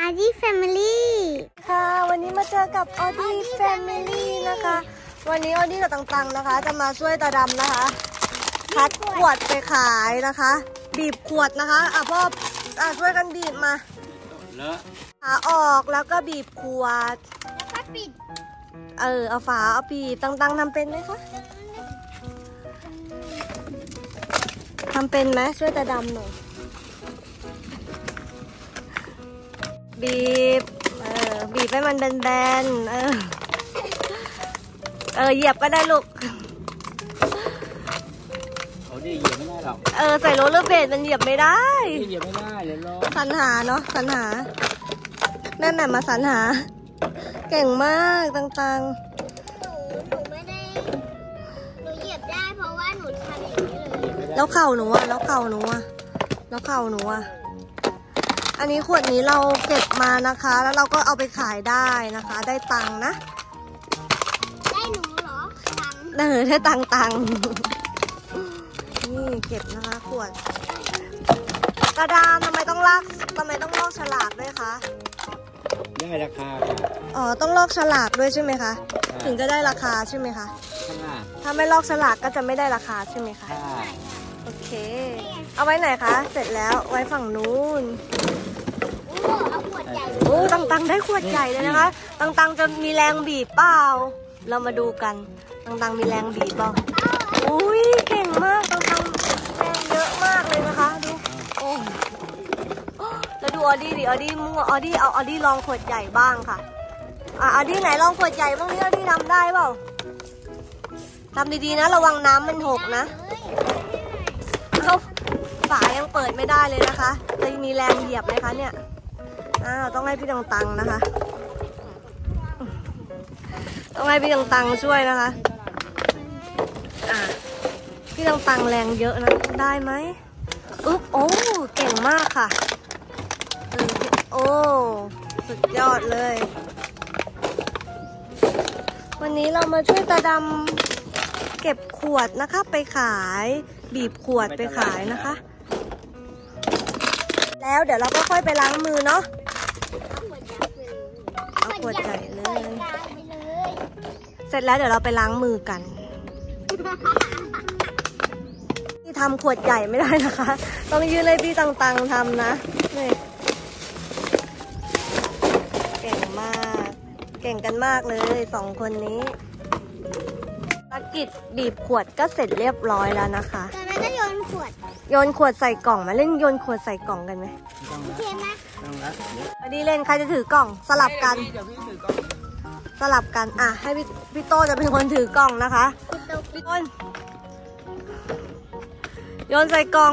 ดี้แฟมิลี่ค่ะวันนี้มาเจอกับออดี้แฟมิลี่นะคะวันนี้ออดี้กับตังๆนะคะจะมาช่วยตาดำนะคะคัดขวดไปขายนะคะบีบขวดนะคะพ่อช่วยกันบีบมาขาออกแล้วก็บีบขวดแล้วก็ปิดเอาฝาเอาปีบตังๆทำเป็นไหมคะทำเป็นไหมช่วยตาดำหน่อยบีบบีบให้มันแบนๆเหยียบก็ได้ลูกเขาเหยียบไม่ได้หรอกใส่โรลเลอร์เบลดมันเหยียบไม่ได้เหยียบไม่ได้เลยรอสรรหาเนาะสรรหานั่นน่ะมาสรรหาเก่งมากตังหนูไม่ได้หนูเหยียบได้เพราะว่าหนูทำอย่างนี้เลยแล้วเข่าหนูอะแล้วเข่าหนูอะแล้วเข่าหนูอะอันนี้ขวดนี้เราเก็บมานะคะแล้วเราก็เอาไปขายได้นะคะได้ตังค์นะได้หนูเหรอตังค์ได้ตังค์นี่เก็บนะคะขวดกระดานทำไมต้องลอกฉลากด้วยคะได้ราคาต้องลอกฉลากด้วยใช่ไหมคะถึงจะได้ราคาใช่ไหมคะถ้าไม่ลอกฉลากก็จะไม่ได้ราคาใช่ไหมคะโอเคเอาไว้ไหนคะเสร็จแล้วไว้ฝั่งนู้นตังได้ขวดใหญ่เลยนะคะตังจะมีแรงบีบเปล่าเรามาดูกันตังมีแรงบีบเปล่าอุ้ยเก่งมากตังแรงเยอะมากเลยนะคะดูโอ้แล้วดูออดี้ดิออดี้มั่วออดี้ลองขวดใหญ่บ้างค่ะออดี้ไหนลองขวดใหญ่บ้างนี่ออดี้ทำได้เปล่าทำดีๆนะระวังน้ำมันหกนะฝายังเปิดไม่ได้เลยนะคะจะมีแรงเหยียบไหมคะเนี่ยต้องให้พี่ตังนะคะต้องให้พี่ตังช่วยนะคะพี่ตังแรงเยอะนะได้ไหมโอ้เก่งมากค่ะโอ้สุดยอดเลยวันนี้เรามาช่วยตาดำเก็บขวดนะคะไปขายบีบขวดไปขายนะคะแล้วเดี๋ยวเราก็ค่อยไปล้างมือเนาะเอาขวดใหญ่เลยเสร็จแล้วเดี๋ยวเราไปล้างมือกันที่ทำขวดใหญ่ไม่ได้นะคะต้องยืนเลยพี่ตังทำนะนี่เก่งมากเก่งกันมากเลย2คนนี้ภารกิจบีบขวดก็เสร็จเรียบร้อยแล้วนะคะจากนั้นก็โยนขวดใส่กล่องมาเล่นโยนขวดใส่กล่องกันไหมโอเคไหมวันนี้เล่นใครจะถือกล่องสลับกันให้พี่โตจะเป็นคนถือกล่องนะคะพี่ต้นโยนใส่กล่อง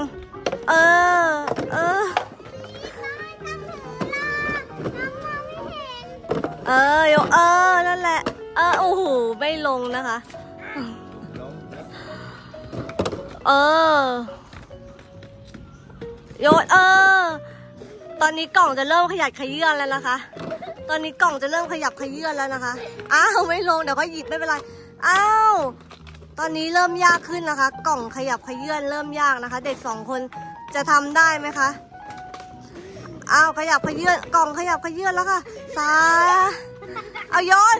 นั่นแหละโอ้โหไม่ลงนะคะโยนตอนนี้กล่องจะเริ่มขยับขยื่นแล้วนะคะตอนนี้กล่องจะเริ่มขยับขยื่นแล้วนะคะไม่ลงเดี๋ยวก็หยิบไม่เป็นไรตอนนี้เริ่มยากขึ้นนะคะกล่องขยับขยื่นเริ่มยากนะคะเด็ก2คนจะทำได้ไหมคะขยับขยื่นกล่องขยับขยื่นแล้วค่ะโยน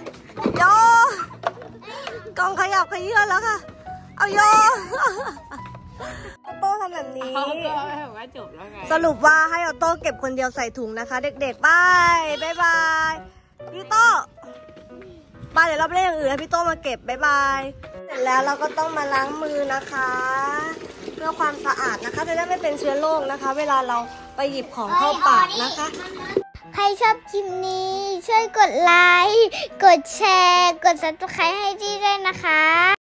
กล่องขยับขยื่นแล้วค่ะโยนออโต้ทำแบบนี้สรุปว่าให้ออโต้เก็บคนเดียวใส่ถุงนะคะเด็กๆบ๊ายบายพี่โต้เดี๋ยวเราไปเล่นอย่างอื่นให้พี่โต้มาเก็บบ๊ายบายเสร็จแล้วเราก็ต้องมาล้างมือนะคะเพื่อความสะอาดนะคะจะได้ไม่เป็นเชื้อโรคนะคะเวลาเราไปหยิบของเข้าปากนะคะใครชอบคลิปนี้ช่วยกดไลค์กดแชร์กด Subscribe ให้ดีด้วยนะคะ